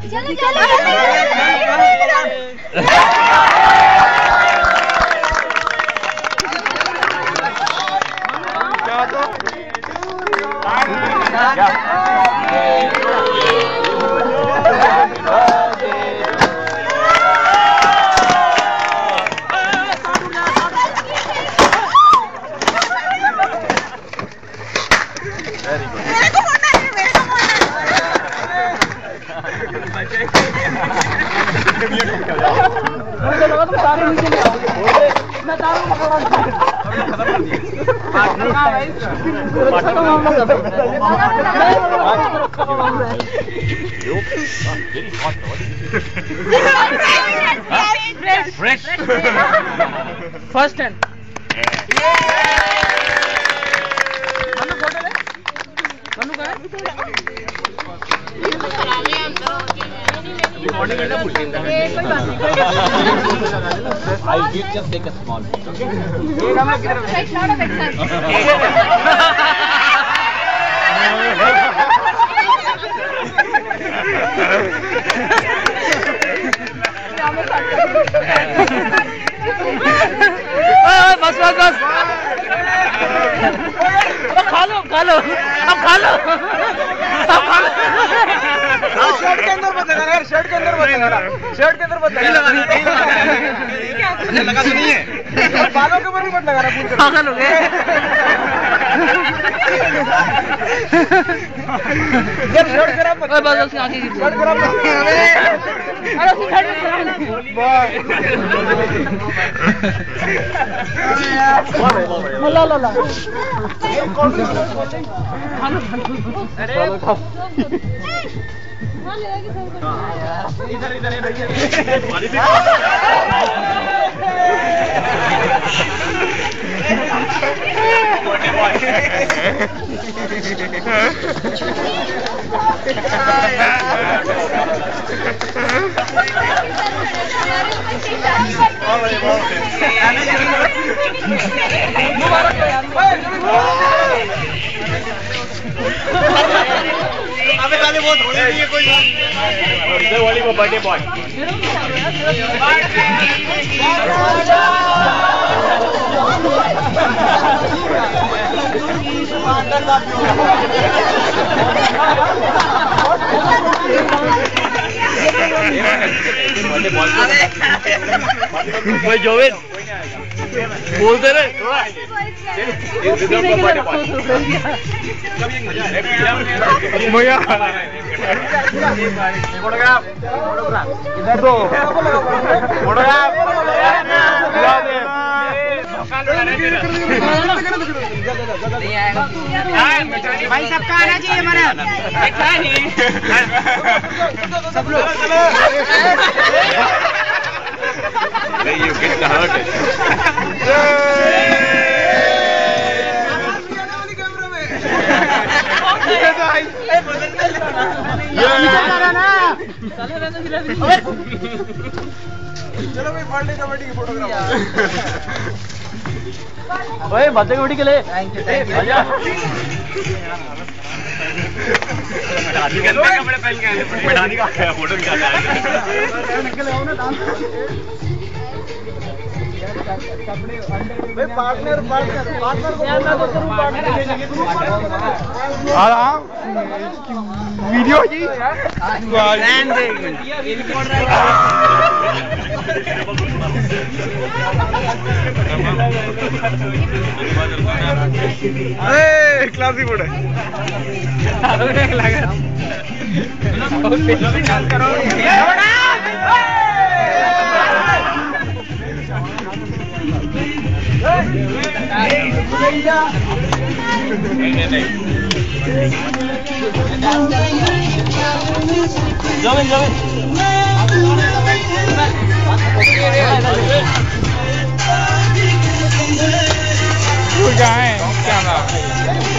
First hand I will just take a small bit. बस बस बस अब खा लो खा लो अब खा लो शर्ट के अंदर मत लगा यार, शर्ट के अंदर मत लगा, शर्ट के अंदर मत लगा, लगा तो नहीं है, बालों के ऊपर भी मत लगा रहा, पागल हो गए। यार शर्ट खराब मत, बस उसकी आंखें गिर शर्ट खराब मत, अरे उसकी खड़ी ला ला ला इधर इधर अबे गाने बहुत होने नहीं है कोई इधर वाली को बर्थडे बॉय भाई जोवेद बोलते रहे इधर दो भाई सबका आना चाहिए हमारा सब लोग You get the hurt it. चलो भाई बर्थडे कमेटी की फोटोग्राफ ओए बर्थडे कमेटी के लिए मैदानी का फोटो खिंचाना है पार्टनर पार्टनर पार्टनर वीडियो जी क्लासी फोटो जावे जावे क्या है क्या